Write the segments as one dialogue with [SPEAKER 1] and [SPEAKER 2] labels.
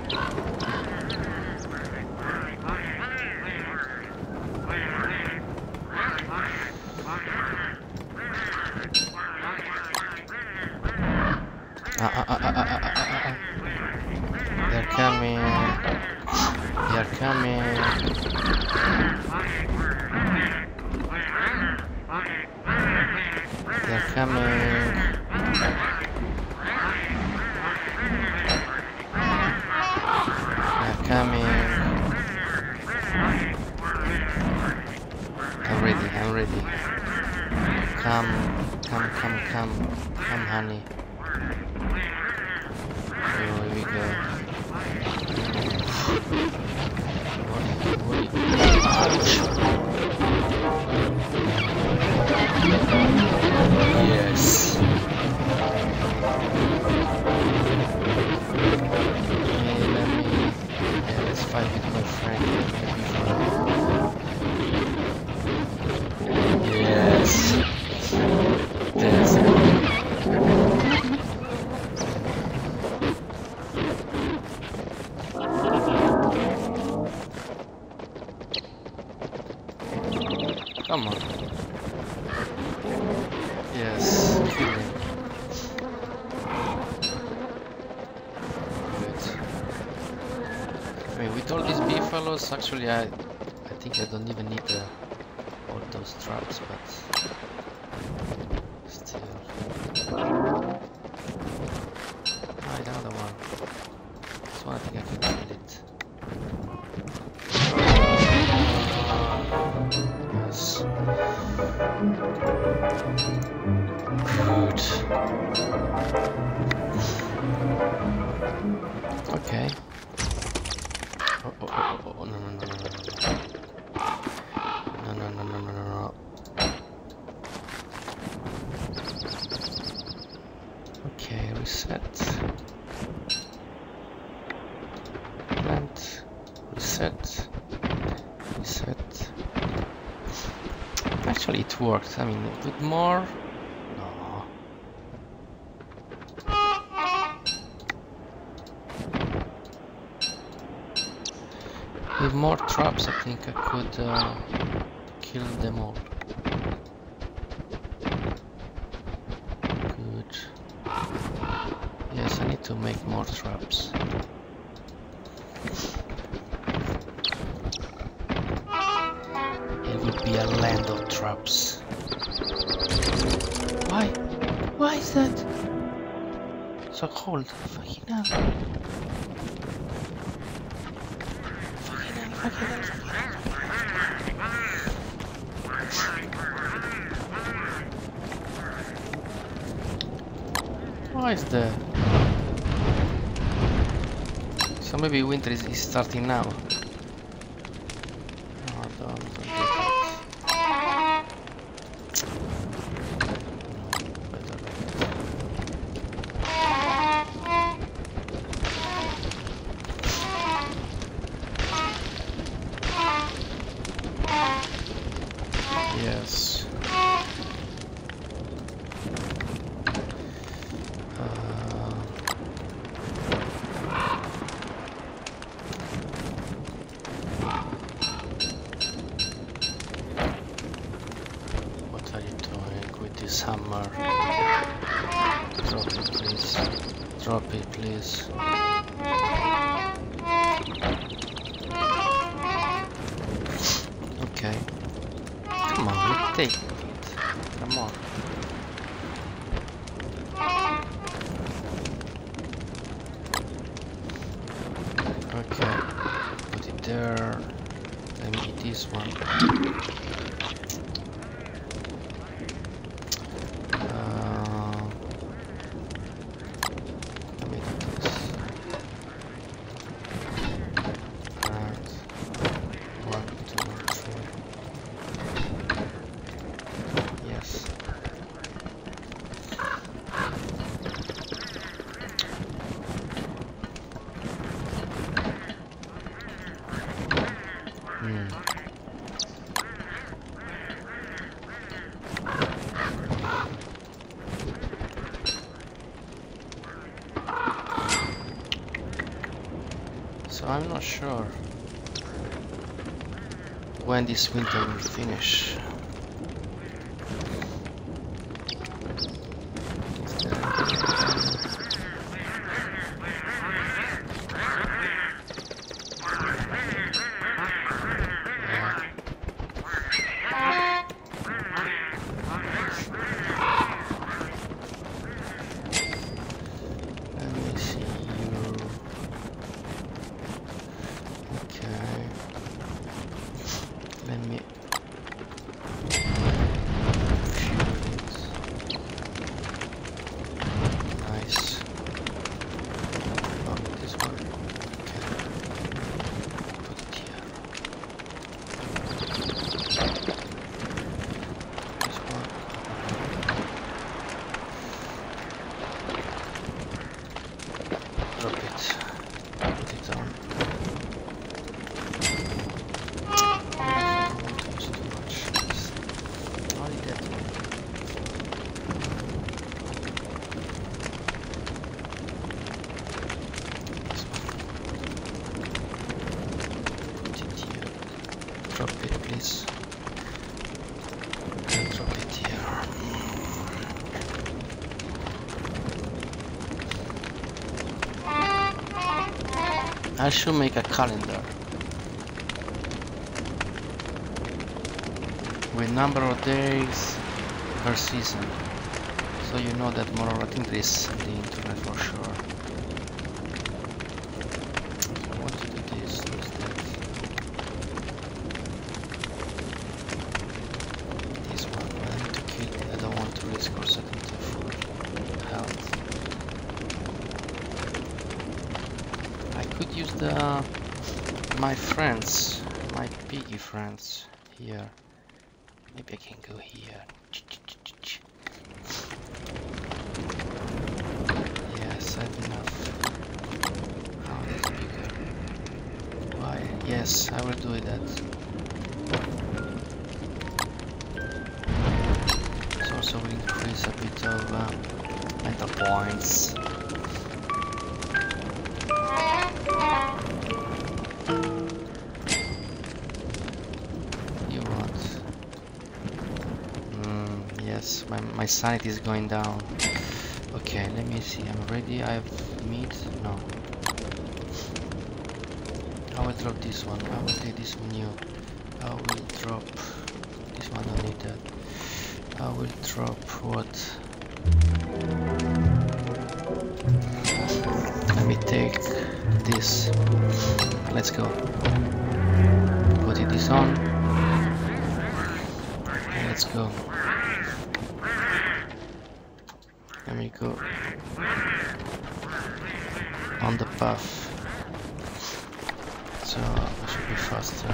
[SPEAKER 1] They're coming. They're coming. They're coming. They're coming. I'm ready. Come, honey. Here we go. Yes. Let's fight with my friend. Yes. That's it. Come on. Yes, kill him. Good. I mean, with all these beefaloes, actually, I think I don't even need all those traps, but still. Ah, another one. This one, I think I can kill it. Yes. Good. Okay. Oh, no. No. Okay, reset. Plant. Reset. Actually, it worked. I mean, with more. No. With more traps, I think I could kill them all. Good. Yes, I need to make more traps. It would be a land of traps. Why? Why is that so cold? Fucking hell. Why is the... So maybe winter is starting now. No, don't do that. Better like that. Yes. What are you doing with this hammer? Drop it, please. Drop it, please. Okay. Come on, you take it. Come on. Okay. Put it there. Let me eat this one. Let me do this. Right. 1, 2, 3. Yes. So I'm not sure when this winter will finish. I should make a calendar with number of days per season, so you know that more or less. I think this on the internet for sure. So I want to do this instead. This one, I need to kill it. I don't want to risk or set into full health. I could use my friends, my piggy friends here. Maybe I can go here. Yes, I have enough. Oh, that's bigger. Why? Yes, I will do that. It also will increase a bit of mental points. My sanity is going down. Okay, let me see. I'm ready. I have meat. No. I will drop this one. I will take this new. I will drop this one. I don't need that. I will drop what? Let me take this. Let's go. Put this on. And let's go. Let me go on the path, so I should be faster.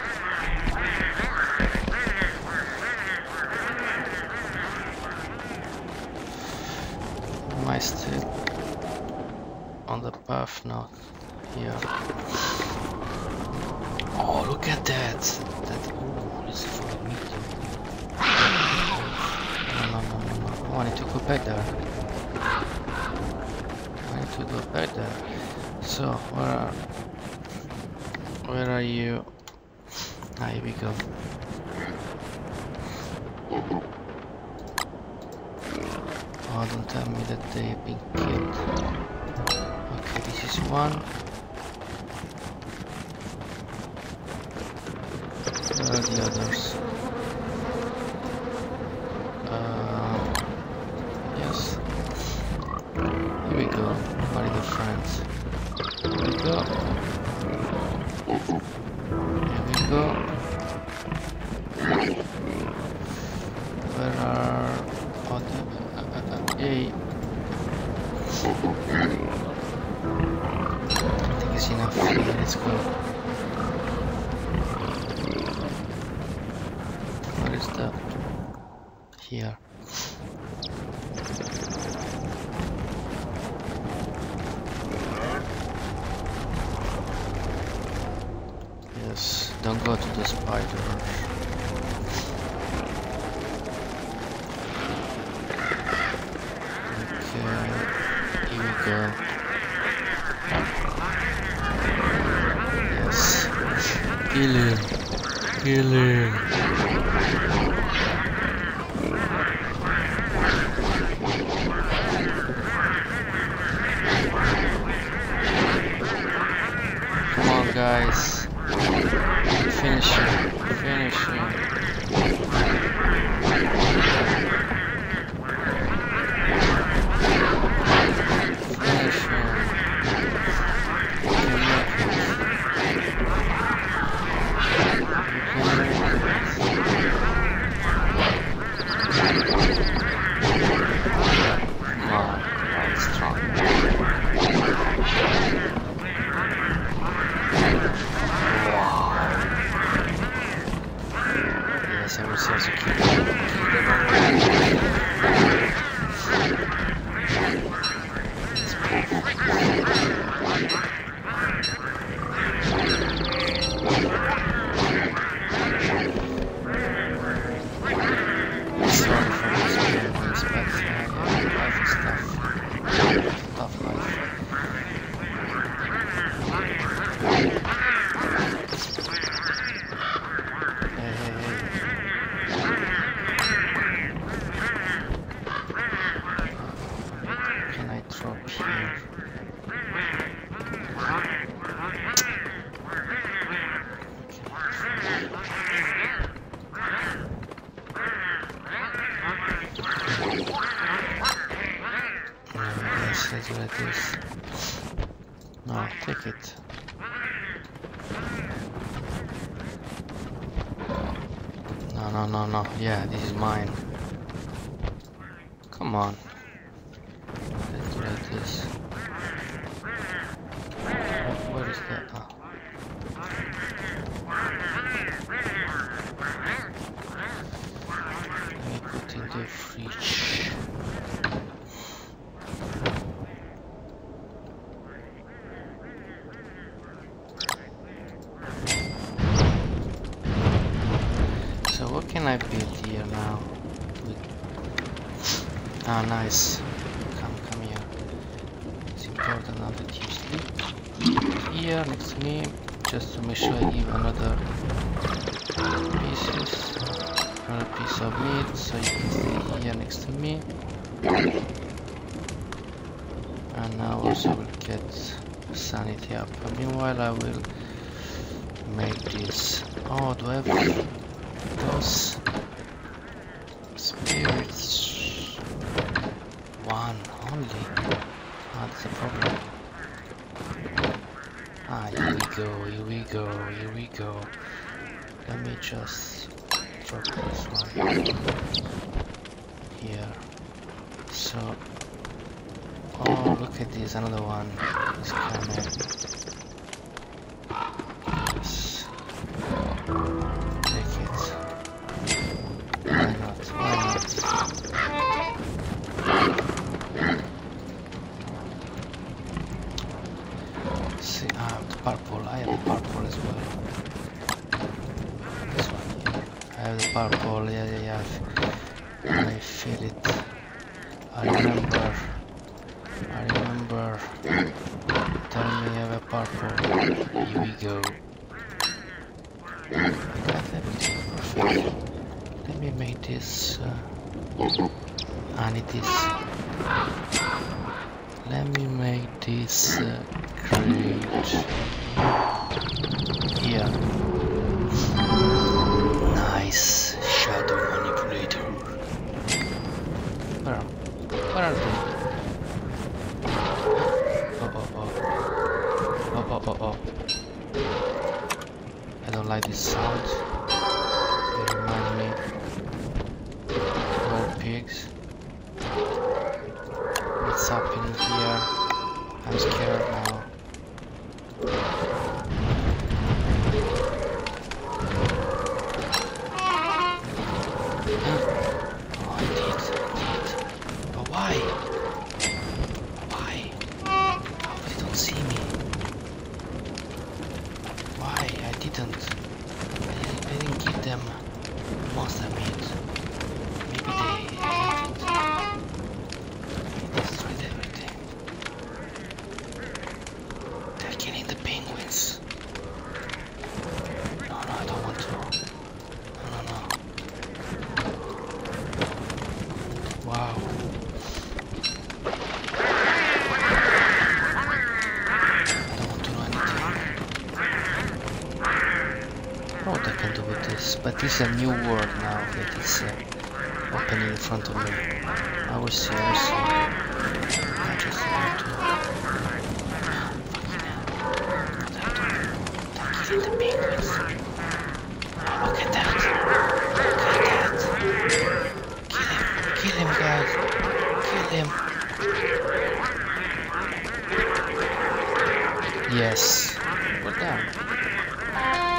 [SPEAKER 1] Am I still on the path? Not here. Oh, look at that! Oh, this is full of meat. No. Oh, I need to go back there. I need to go back there. So, where are you? Ah, here we go. Oh, don't tell me that they've been killed. Okay, this is one. Where are the others? Yes. Here we go, my little friends. Here we go. Here we go. Where are all the... Yay. I think it's enough. Yeah, let's go. Where is the... Here. Yes, don't go to the spider. Okay, here we go. Kill him. Kill him. Come on, guys. Finish him. Finish him. Finish him. You can make it. You can make it. Come on, right, strong. Yes, I was also kill them. Sorry for this games, but life is tough. Tough life. Hey, hey, hey. Can I drop here? Let's do like this. No, take it. No, no, no, no. Yeah, this is mine. Come on. Let's do like this. Where is that? Oh. Let me put in the fridge. So what can I build here now? Ah, nice. Come here. It's important now that you sleep here next to me, just to make sure I give another pieces, another piece of meat, so you can stay here next to me. And now also will get sanity up. And meanwhile, I will make this. Oh, do I have those spirits? One only. Ah, that's a problem. Ah, here we go, here we go, here we go. Let me just drop this one here. So, oh, look at this, another one is coming. Yes. Take it. Why not? Why not? See, the purple. I have the purple as well. This one here. I have the purple. Yeah. I feel it. I remember. Tell me I have a purple. Here we go. I got everything perfect. Let me make this. I need this. Let me make this crate here. Nice shadow manipulator. Where are they? Oh. I don't like this sound. It reminds me of old pigs. What's happening here? I'm scared now. Oh, I did. But why? Oh, they don't see me. Why? I didn't give them monster meat. Maybe they ate it. They destroyed everything. They're killing the penguins. this, but this is a new world now that is opening in front of me. I will see, I will see. I just have to... Fucking hell. They're killing the penguins. Oh, look at that. Look at that. Kill him, guys. Kill him. Yes. Well done.